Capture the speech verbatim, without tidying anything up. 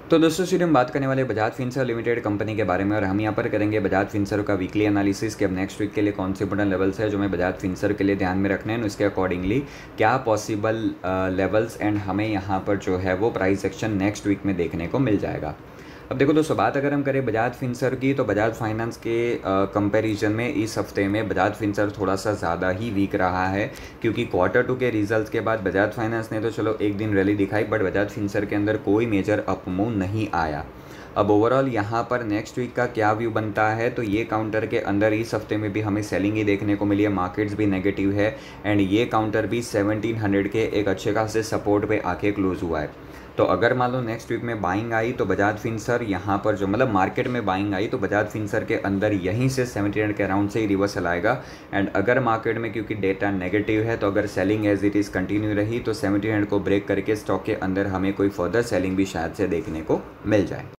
तो दोस्तों सीधे हम बात करने वाले बजाज फिनसर्व लिमिटेड कंपनी के बारे में, और हम यहाँ पर करेंगे बजाज फिनसर्व का वीकली एनालिसिस कि अब नेक्स्ट वीक के लिए कौन से इंपॉर्टेंट लेवल्स है जो हमें बजाज फिनसर्व के लिए ध्यान में रखने हैं, उसके अकॉर्डिंगली क्या पॉसिबल लेवल्स एंड हमें यहाँ पर जो है वो प्राइस एक्शन नेक्स्ट वीक में देखने को मिल जाएगा। अब देखो दोस्तों, बात अगर हम करें बजाज फिनसर्व की, तो बजाज फाइनेंस के कंपैरिजन में इस हफ्ते में बजाज फिनसर्व थोड़ा सा ज़्यादा ही वीक रहा है, क्योंकि क्वार्टर टू के रिजल्ट्स के बाद बजाज फाइनेंस ने तो चलो एक दिन रैली दिखाई, बट बजाज फिनसर्व के अंदर कोई मेजर अप मूव नहीं आया। अब ओवरऑल यहाँ पर नेक्स्ट वीक का क्या व्यू बनता है, तो ये काउंटर के अंदर इस हफ्ते में भी हमें सेलिंग ही देखने को मिली है, मार्केट्स भी नेगेटिव है एंड ये काउंटर भी सेवनटीन हंड्रेड के एक अच्छे खासे सपोर्ट पे आके क्लोज हुआ है। तो अगर मान लो नेक्स्ट वीक में बाइंग आई तो बजाज फिनसर्व यहाँ पर जो मतलब मार्केट में बाइंग आई तो बजाज फिनसर्व के अंदर यहीं से सेवनटीन हंड्रेड के अराउंड से ही रिवर्सल आएगा। एंड अगर मार्केट में क्योंकि डेटा नेगेटिव है तो अगर selling as it is continue रही तो सेवनटीन हंड्रेड को ब्रेक करके स्टॉक के अंदर हमें कोई फर्दर सेलिंग भी शायद से देखने को मिल जाए।